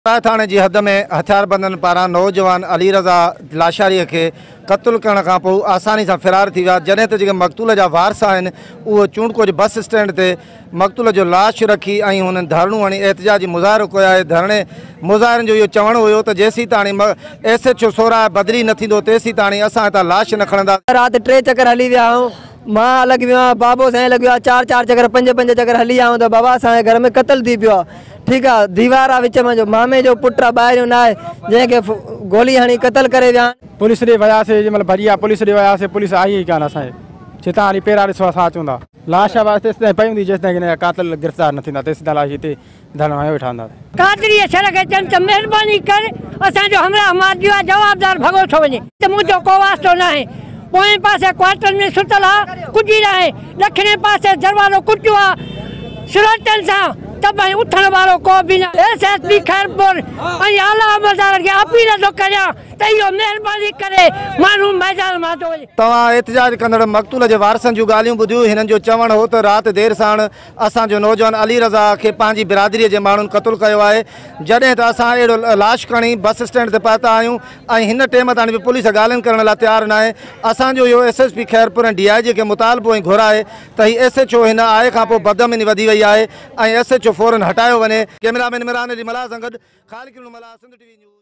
थाने जी हद में हथियारबंदन पारां नौजवान अली रज़ा लाशारी के क़त्ल करण खां पोइ आसानी से फ़रार थी विया। जॾहिं त जेके मक़तूल जा वारस आहिनि उहो चूंडकोच बस स्टैंड ते मक़तूल जो लाश रखी ऐं हुननि धरणियूं हणी एहतिजाजी मुज़ाहिरो कयो आहे। धरणे मुज़ाहिरनि जो इहो चवणु हुयो त जेसीं ताणी SHO सोरा बदिली न थींदो तेसीं ताणी असां हितां लाश न खणंदा। रात 3 चक्कर हली विया आहियूं, मां लॻी वियो आहियां, बाबो साईं लॻी वियो आहे, 4 चक्कर 5 चक्कर हली आहियूं त बाबा असांजे घर में क़त्ल थी पियो आहे। ठीक है, दीवार विच में जो मामे जो पुट ॿाहिरियों न आहे जंहिंखे गोली हणी क़त्ल करे विया। पुलिस ॾे वियासीं जंहिंमहिल भॼी पुलिस ॾे वियासीं, पुलिस आई ई कान असांजे चिता हली पहिरां ॾिसो असां अचूं था। लाश वास्ते तेसिताईं पई हूंदी जेसिताईं की कातिल गिरफ़्तार न थींदा तेसिताईं लाश हिते धरणो हयो वेठा हूंदा। कादरी सर खे चवनि त महिरबानी कर असांजो हमला मारियो आहे, जवाबदार भॻो थो वञे त मुंहिंजो को वास्तो न आहे। पोएं पासे क्वार्टर में सुतल आहे कुझु न आहे, ॾखिणे पासे दरवाज़ो कुटियो आहे सुरतनि सां त भाई उथण वारो को बि न। SSP खैरपुर ऐं आला अमलदार खे अपील थो करियां त इहो महिरबानी करे माण्हू मैदान मां थो वञे। तव्हां एहतिजाज कंदड़ मक़तूल जे वारसनि जूं ॻाल्हियूं ॿुधियूं। हिननि जो चवणु हो त राति देरि साण असांजो नौजवान अली रज़ा खे पंहिंजी बिरादरीअ जे माण्हुनि क़त्ल कयो आहे। जॾहिं त असां अहिड़ो लाश खणी बस स्टैंड ते पहुता आहियूं ऐं हिन टाइम ताणी बि पुलिस ॻाल्हियुनि करण लाइ तयारु न आहे। असांजो इहो SSP खैरपुर ऐं DIG खे मुतालबो ऐं घुर आहे त ही SHO हिन आए खां पोइ बदअमनी वधी वई आहे ऐं SHO फौरन हटायो वञे। कैमरामैन इमरान अली मला सां गॾु ख़ालिद मला, सिंध TV न्यूज़।